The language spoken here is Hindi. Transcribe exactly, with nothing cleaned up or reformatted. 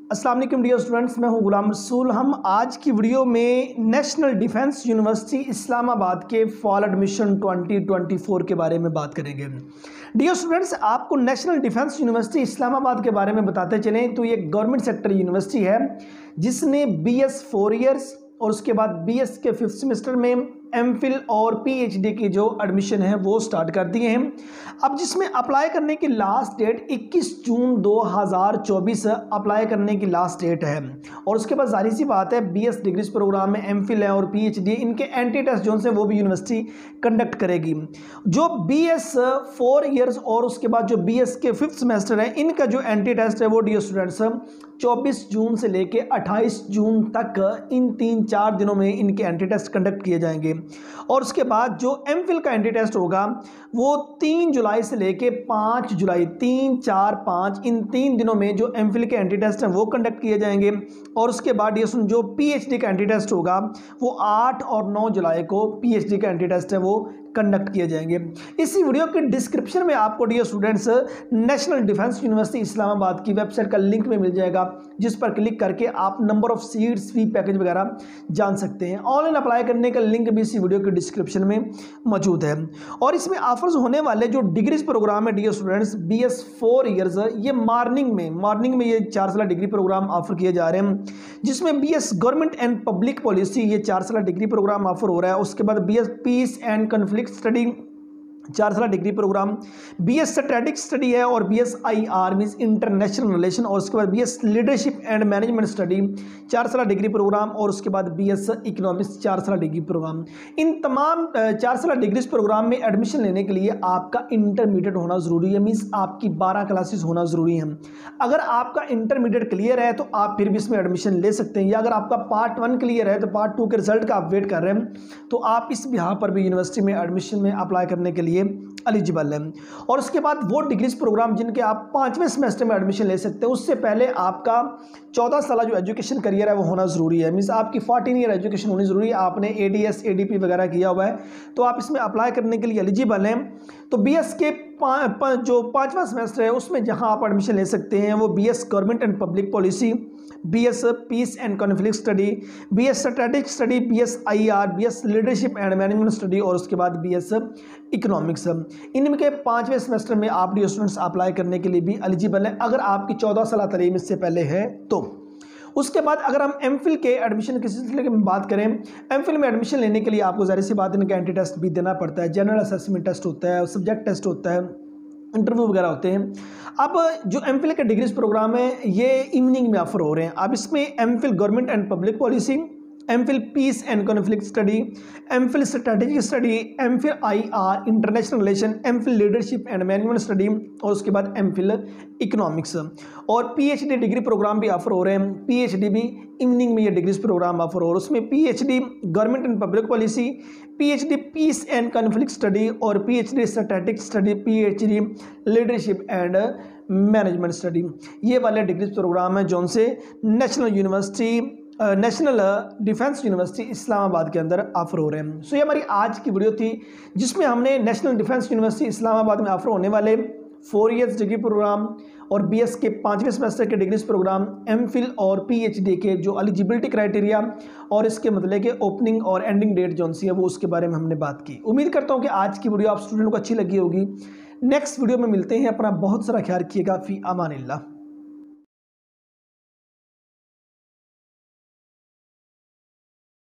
अस्सलाम वालेकुम डियर स्टूडेंट्स, मैं हूं गुलाम रसूल। हम आज की वीडियो में नेशनल डिफेंस यूनिवर्सिटी इस्लामाबाद के fall admission twenty twenty four के बारे में बात करेंगे। डियर स्टूडेंट्स, आपको नेशनल डिफेंस यूनिवर्सिटी इस्लामाबाद के बारे में बताते चलें तो ये गवर्नमेंट सेक्टर यूनिवर्सिटी है जिसने बी एस फोर ईयर्स और उसके बाद बी एस के फिफ्थ सेमेस्टर में एम फिल और पी एच डी की जो एडमिशन है वो स्टार्ट कर दिए हैं। अब जिसमें अप्लाई करने की लास्ट डेट इक्कीस जून दो हज़ार चौबीस अप्लाई करने की लास्ट डेट है। और उसके बाद जाहिर सी बात है बी एस डिग्रीज प्रोग्राम में एम फिल है और पी एच डी इनके एंटी टेस्ट जोन से वो भी यूनिवर्सिटी कंडक्ट करेगी। जो बी एस फोर ईयर्स और उसके बाद जो बी एस के फिफ्थ सेमेस्टर है इनका जो एंटी टेस्ट है वो डियर स्टूडेंट्स चौबीस जून से लेके अट्ठाईस जून तक इन तीन चार दिनों में इनके एंटी टेस्ट कंडक्ट किए जाएंगे। और उसके बाद जो एम फिल का एंटी टेस्ट होगा वो तीन जुलाई से लेके पाँच जुलाई तीन चार पाँच इन तीन दिनों में जो एम फिल के एंटी टेस्ट हैं वो कंडक्ट किए जाएंगे। और उसके बाद ये सुन जो पी एच डी का एंटी टेस्ट होगा वो आठ और नौ जुलाई को पी एच डी का एंटी टेस्ट है वो कंडक्ट किए जाएंगे। इसी वीडियो के डिस्क्रिप्शन में आपको dear students national defence university Islamabad की वेबसाइट का लिंक में मिल जाएगा जिस पर क्लिक करके आप number of seats fee package वगैरह जान सकते हैं। ऑनलाइन अप्लाई करने का लिंक भी इसी वीडियो के डिस्क्रिप्शन में मौजूद है। और इसमें ऑफर्स होने वाले जो डिग्रीज प्रोग्राम है dear students B S four years ये मॉर्निंग में मॉर्निंग में ये चार साल डिग्री प्रोग्राम ऑफर किए जा रहे हैं जिसमें B S government and public policy ये चार साल डिग्री प्रोग्राम ऑफर हो रहा है। उसके बाद B S peace and conflict study चार साल degree programme, B S strategic study है और B S I R means international relation और उसके बाद B S leadership and management study चार साल डिग्री प्रोग्राम और उसके बाद बी एस इकोनॉमिक्स चार साल डिग्री प्रोग्राम। इन तमाम चार साल डिग्री प्रोग्राम में एडमिशन लेने के लिए आपका इंटरमीडिएट होना ज़रूरी है, मीन्स आपकी बारह क्लासेस होना ज़रूरी है। अगर आपका इंटरमीडिएट क्लियर है तो आप फिर भी इसमें एडमिशन ले सकते हैं, या अगर आपका पार्ट वन क्लियर है तो पार्ट टू के रिजल्ट का आप वेट कर रहे हैं तो आप इस बिहार पर भी यूनिवर्सिटी में एडमिशन में अप्लाई करने के लिए एलिजिबल है। और उसके बाद वो डिग्रीज प्रोग्राम जिनके आप पांचवें सेमेस्टर में एडमिशन ले सकते हैं उससे पहले आपका चौदह साल जो एजुकेशन करियर है वो होना जरूरी है, मींस आपकी फोर्टीन ईयर एजुकेशन होनी जरूरी है। आपने A D S A D P वगैरह किया हुआ है तो आप इसमें अप्लाई करने के लिए एलिजिबल हैं। तो बी एस के पा, पा, जो पांचवा सेमेस्टर है उसमें जहां आप एडमिशन ले सकते हैं वो B S government and public policy, B S peace and conflict study, B S strategic study, B S I R, B S leadership and management study और उसके बाद बी एस इकोनॉमिक्स। इनके पाँचवें सेमेस्टर में आप डियर स्टूडेंट्स अप्लाई करने के लिए भी एलिजिबल हैं अगर आपकी चौदह साल तालीम इससे पहले है तो। उसके बाद अगर हम एम फिल के एडमिशन के सिलसिले में बात करें, एम फिल में एडमिशन लेने के लिए आपको ज़ाहिर सी बात इनका एंटी टेस्ट भी देना पड़ता है, जनरल असेसमेंट टेस्ट होता है, सब्जेक्ट टेस्ट होता है, इंटरव्यू वगैरह होते हैं। अब जो एम फिल के डिग्रीज प्रोग्राम है ये इवनिंग में ऑफर हो रहे हैं। अब इसमें M Phil government and public policy, M Phil peace and conflict study, M Phil strategic study, M Phil I R international relation, M Phil leadership and management study और उसके बाद एम फिल इकोनॉमिक्स। और P H D degree programme भी ऑफर हो रहे हैं, पी एच डी भी इवनिंग में ये डिग्रीज प्रोग्राम ऑफर हो रहे हैं। उसमें P H D government and public policy, P H D peace and conflict study और P H D strategic study, P H D leadership and management study, ये वाले डिग्रीज प्रोग्राम है जो उनसे national university national defence university Islamabad के अंदर ऑफर हो रहे हैं। सो ये हमारी आज की वीडियो थी जिसमें हमने नेशनल डिफेंस यूनिवर्सिटी इस्लामाबाद में ऑफर होने वाले फोर ईयर्स डिग्री प्रोग्राम और बी एस के पाँचवें सेमेस्टर के डिग्रीज प्रोग्राम, एम फिल और पी एच डी के जो एलिजिबिलिटी क्राइटेरिया और इसके मतलब के ओपनिंग और एंडिंग डेट जो सी है वो उसके बारे में हमने बात की। उम्मीद करता हूँ कि आज की वीडियो आप स्टूडेंट को अच्छी लगी होगी। नेक्स्ट वीडियो में मिलते हैं, अपना बहुत सारा ख्याल रखिएगा। फी अमानिल्लाह।